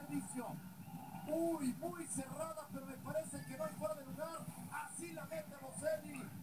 servicio. Uy, muy cerrada, pero me parece que no hay fuera de lugar. Así la mete Boselli.